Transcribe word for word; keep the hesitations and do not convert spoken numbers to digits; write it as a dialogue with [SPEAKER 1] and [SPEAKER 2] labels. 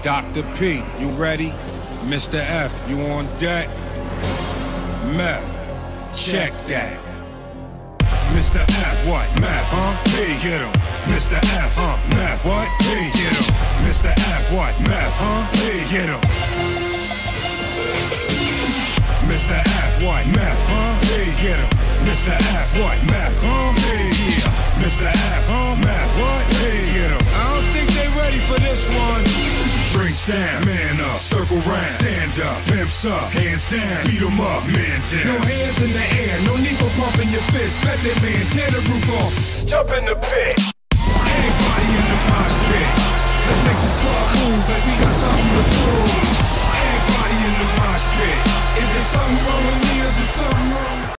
[SPEAKER 1] Doctor P, you ready? Mister F, you on deck? Meth, check that. Mister F, what? Meth, huh? P, get him. Mister F, huh? Meth, what? P, get him. Mister F, what? Meth, huh? P, get him. Mister F, what? Meth, huh? P, get him. Mister F, what? Meth, huh? P, yeah. Mister F, huh? Meth, what? P, get him. I don't think they ready for this one. Drinks down, man up, circle round, stand up, pimps up, hands down, beat 'em up, man down. No hands in the air, no need for pumping your fist. Bet that man, tear the roof off, jump in the pit.